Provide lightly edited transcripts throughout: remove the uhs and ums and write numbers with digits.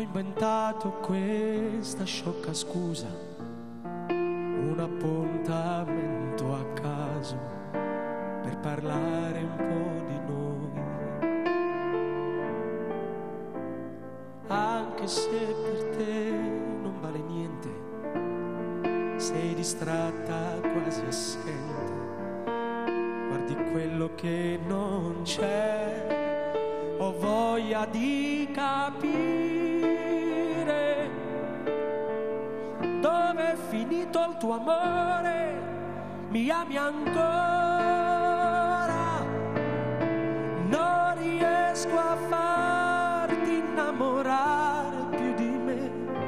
inventato questa sciocca scusa, un appuntamento a caso per parlare un po' di noi. Anche se per te non vale niente, sei distratta, quasi assente, guardi quello che non c'è. Ho voglia di capire dove è finito il tuo amore, mi ami ancora, non riesco a farti innamorare più di me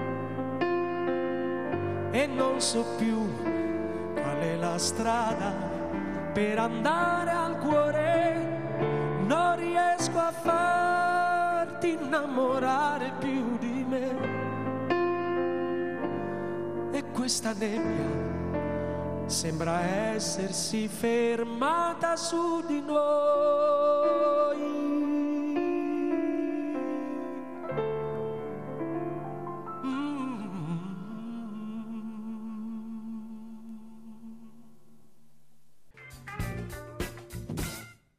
e non so più qual è la strada per andare al cuore. Non riesco a farti innamorare più di me. E questa nebbia sembra essersi fermata su di noi.